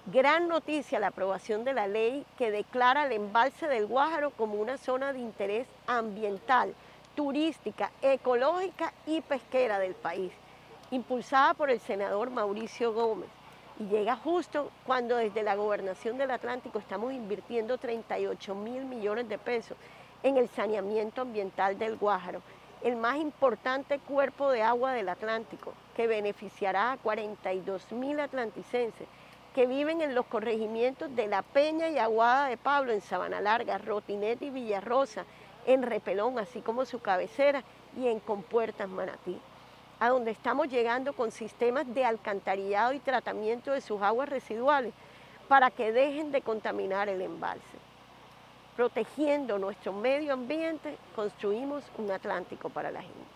Gran noticia la aprobación de la ley que declara el embalse del Guájaro como una zona de interés ambiental, turística, ecológica y pesquera del país, impulsada por el senador Mauricio Gómez. Y llega justo cuando desde la Gobernación del Atlántico estamos invirtiendo 38.000 millones de pesos en el saneamiento ambiental del Guájaro, el más importante cuerpo de agua del Atlántico, que beneficiará a 42.000 atlanticenses que viven en los corregimientos de La Peña y Aguada de Pablo, en Sabana Larga, Rotinete y Villarrosa, en Repelón, así como su cabecera, y en Compuertas, Manatí, a donde estamos llegando con sistemas de alcantarillado y tratamiento de sus aguas residuales para que dejen de contaminar el embalse. Protegiendo nuestro medio ambiente, construimos un Atlántico para la gente.